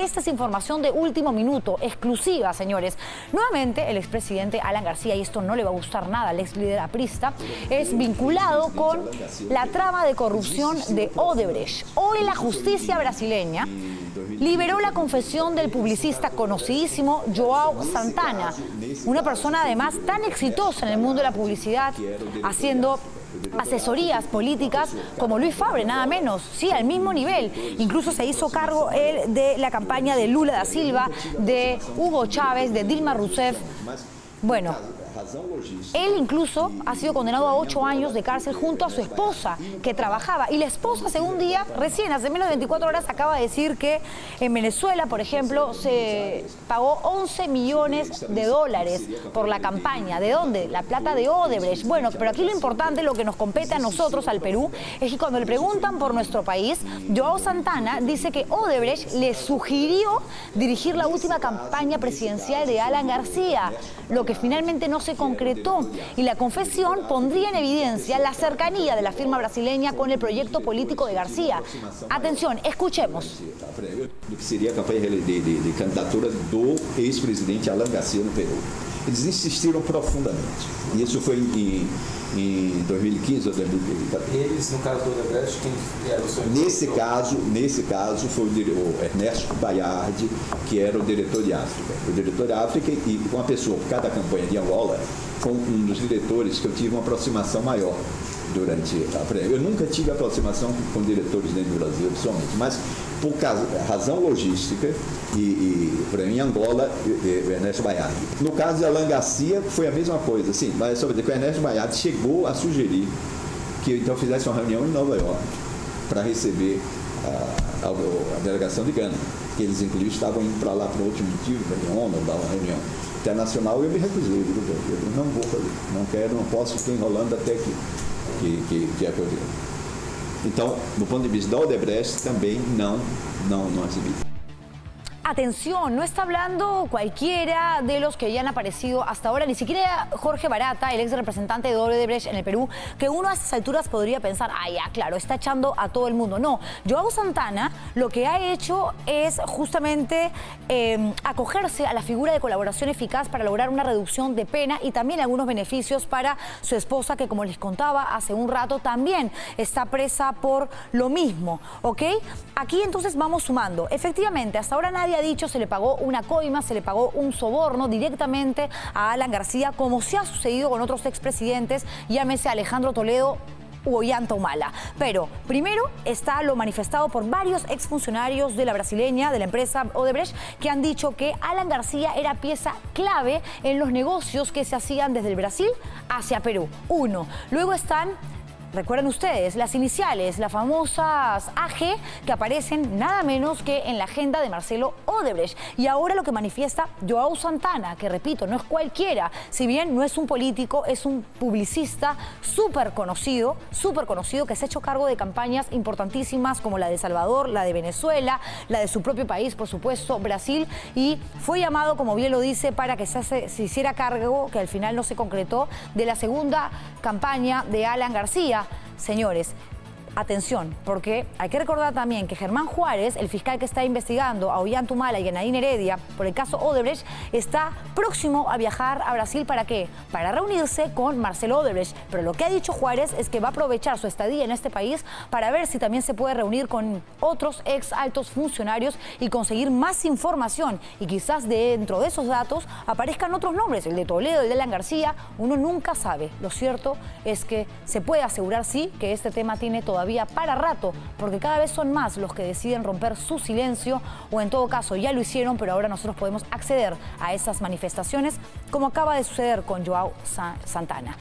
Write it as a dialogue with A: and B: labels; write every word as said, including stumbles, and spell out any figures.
A: Esta es información de último minuto, exclusiva, señores. Nuevamente, el expresidente Alan García, y esto no le va a gustar nada al ex líder aprista, es vinculado con la trama de corrupción de Odebrecht. Hoy la justicia brasileña liberó la confesión del publicista conocidísimo João Santana, una persona además tan exitosa en el mundo de la publicidad, haciendo asesorías políticas como Luis Fabre, nada menos, sí, al mismo nivel. Incluso se hizo cargo él de la campaña de Lula da Silva, de Hugo Chávez, de Dilma Rousseff. Bueno, él incluso ha sido condenado a ocho años de cárcel junto a su esposa, que trabajaba. Y la esposa, según día, recién, hace menos de veinticuatro horas, acaba de decir que en Venezuela, por ejemplo, se pagó once millones de dólares por la campaña. ¿De dónde? La plata de Odebrecht. Bueno, pero aquí lo importante, lo que nos compete a nosotros, al Perú, es que cuando le preguntan por nuestro país, João Santana dice que Odebrecht le sugirió dirigir la última campaña presidencial de Alan García, lo que finalmente no se concretó, y la confesión pondría en evidencia la cercanía de la firma brasileña con el proyecto político de García. Atención, escuchemos.
B: Do que seria a campanha de, de, de candidatura do ex-presidente Alan García no Peru. Eles insistiram profundamente. E isso foi em, em dois mil e quinze ou dois mil e quatorze.
C: Eles, no caso do Odebrecht, quem era o seu...
B: Nesse caso, nesse caso foi o, o Ernesto Bayardi, que era o diretor de África. O diretor de África, e uma pessoa por cada campanha de Angola, foi um dos diretores que eu tive uma aproximação maior durante a pré. Eu nunca tive aproximação com diretores dentro do Brasil, pessoalmente, mas por causa, razão logística, e, e por exemplo, em Angola, o Ernesto Bayardi. No caso de Alan García, foi a mesma coisa, sim, mas sobre que o Ernesto Bayardi chegou a sugerir que eu então fizesse uma reunião em Nova York para receber a, a, a delegação de Gana, que eles inclusive estavam indo para lá por outro motivo, para a ONU, dar uma reunião internacional, e eu me recusei, eu, eu não vou fazer, não quero, não posso, estou enrolando até que que, que, que aconteça. Então, do ponto de vista da Odebrecht, também não, não, não recebi.
A: Atención, no está hablando cualquiera de los que ya han aparecido hasta ahora, ni siquiera Jorge Barata, el ex representante de Odebrecht en el Perú, que uno a estas alturas podría pensar, ah, ya, claro, está echando a todo el mundo. No, João Santana lo que ha hecho es justamente eh, acogerse a la figura de colaboración eficaz para lograr una reducción de pena y también algunos beneficios para su esposa, que como les contaba hace un rato, también está presa por lo mismo, ¿ok? Aquí entonces vamos sumando. Efectivamente, hasta ahora nadie ha dicho se le pagó una coima, se le pagó un soborno directamente a Alan García, como se ha sucedido con otros expresidentes, llámese Alejandro Toledo u Ollanta Humala. Pero primero está lo manifestado por varios exfuncionarios de la brasileña, de la empresa Odebrecht, que han dicho que Alan García era pieza clave en los negocios que se hacían desde el Brasil hacia Perú. Uno. Luego están... Recuerden ustedes, las iniciales, las famosas A G, que aparecen nada menos que en la agenda de Marcelo Odebrecht. Y ahora lo que manifiesta João Santana, que repito, no es cualquiera. Si bien no es un político, es un publicista súper conocido, súper conocido, que se ha hecho cargo de campañas importantísimas como la de Salvador, la de Venezuela, la de su propio país, por supuesto, Brasil. Y fue llamado, como bien lo dice, para que se, hace, se hiciera cargo, que al final no se concretó, de la segunda campaña de Alan García. Señores, atención, porque hay que recordar también que Germán Juárez, el fiscal que está investigando a Ollanta Humala y a Nadine Heredia por el caso Odebrecht, está próximo a viajar a Brasil. ¿Para qué? Para reunirse con Marcelo Odebrecht. Pero lo que ha dicho Juárez es que va a aprovechar su estadía en este país para ver si también se puede reunir con otros ex altos funcionarios y conseguir más información. Y quizás dentro de esos datos aparezcan otros nombres, el de Toledo, el de Alan García. Uno nunca sabe. Lo cierto es que se puede asegurar, sí, que este tema tiene todavía para rato, porque cada vez son más los que deciden romper su silencio, o en todo caso ya lo hicieron, pero ahora nosotros podemos acceder a esas manifestaciones, como acaba de suceder con João Santana.